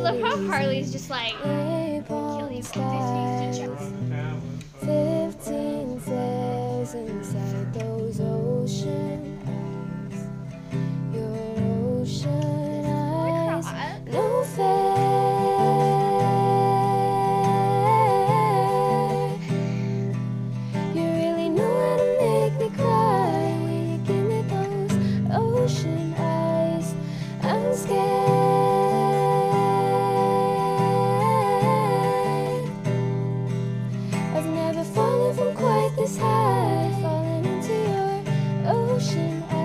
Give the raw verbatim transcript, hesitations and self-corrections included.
love how Harley's just like killing Fifteen flares inside those ocean eyes. Your ocean eyes, no fair. You really know how to make me cry when you give me those ocean eyes. I'm scared. I've never fallen from quite this high, falling into your ocean